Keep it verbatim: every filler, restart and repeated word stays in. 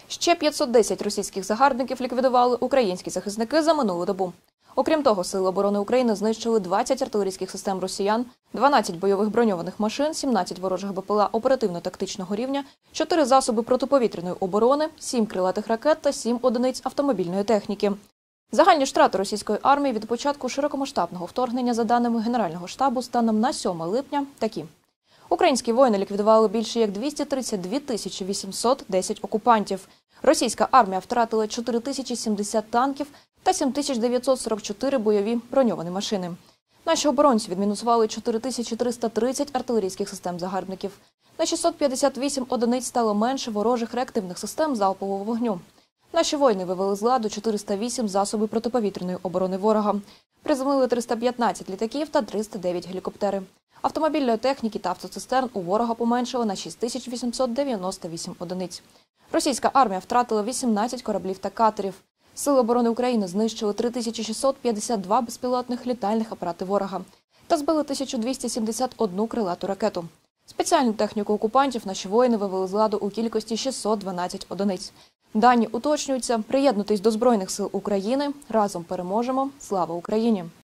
Ще п'ятсот десять російських загарбників ліквідували українські захисники за минулу добу. Окрім того, Сили оборони України знищили двадцять артилерійських систем росіян, дванадцять бойових броньованих машин, сімнадцять ворожих БПЛА оперативно-тактичного рівня, чотири засоби протиповітряної оборони, сім крилатих ракет та сім одиниць автомобільної техніки. Загальні втрати російської армії від початку широкомасштабного вторгнення, за даними Генерального штабу, станом на сьоме липня такі. Українські воїни ліквідували більше як двісті тридцять дві тисячі вісімсот десять окупантів. Російська армія втратила чотири тисячі сімдесят танків та сім тисяч дев'ятсот сорок чотири бойові броньовані машини. Наші оборонці відмінусували чотири тисячі триста тридцять артилерійських систем загарбників. На шістсот п'ятдесят вісім одиниць стало менше ворожих реактивних систем залпового вогню. Наші воїни вивели з ладу чотириста вісім засобів протиповітряної оборони ворога. Приземлили триста п'ятнадцять літаків та триста дев'ять гелікоптери. Автомобільної техніки та автоцистерн у ворога поменшало на шість тисяч вісімсот дев'яносто вісім одиниць. Російська армія втратила вісімнадцять кораблів та катерів. Сили оборони України знищили три тисячі шістсот п'ятдесят два безпілотних літальних апарати ворога та збили тисячу двісті сімдесят одну крилату ракету. Спеціальну техніку окупантів наші воїни вивели з ладу у кількості шістсот дванадцять одиниць. Дані уточнюються. Приєднуйтесь до Збройних сил України. Разом переможемо. Слава Україні!